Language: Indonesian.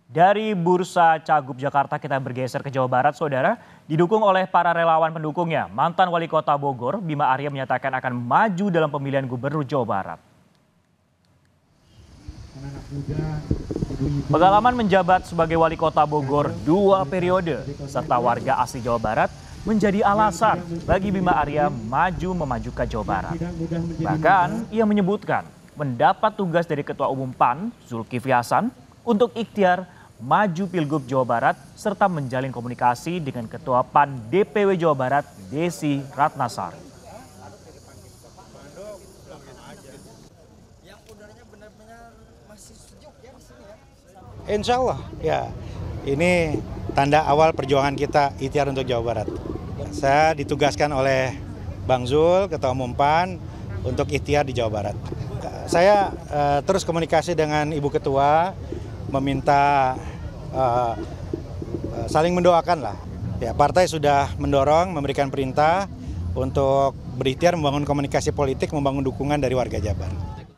Dari Bursa Cagup Jakarta kita bergeser ke Jawa Barat, saudara. Didukung oleh para relawan pendukungnya, mantan wali kota Bogor, Bima Arya menyatakan akan maju dalam pemilihan gubernur Jawa Barat. Pengalaman menjabat sebagai wali kota Bogor 2 periode, serta warga asli Jawa Barat menjadi alasan bagi Bima Arya maju memajukan Jawa Barat. Bahkan ia menyebutkan mendapat tugas dari Ketua Umum PAN, Zulkifli Hasan, untuk ikhtiar maju Pilgub Jawa Barat serta menjalin komunikasi dengan Ketua PAN DPW Jawa Barat Desi Ratnasari. Insya Allah ya, ini tanda awal perjuangan kita ikhtiar untuk Jawa Barat. Saya ditugaskan oleh Bang Zul, Ketua Umum PAN, untuk ikhtiar di Jawa Barat. Saya terus komunikasi dengan Ibu Ketua, meminta saling mendoakan lah. Ya, partai sudah mendorong, memberikan perintah untuk berikhtiar membangun komunikasi politik, membangun dukungan dari warga Jabar.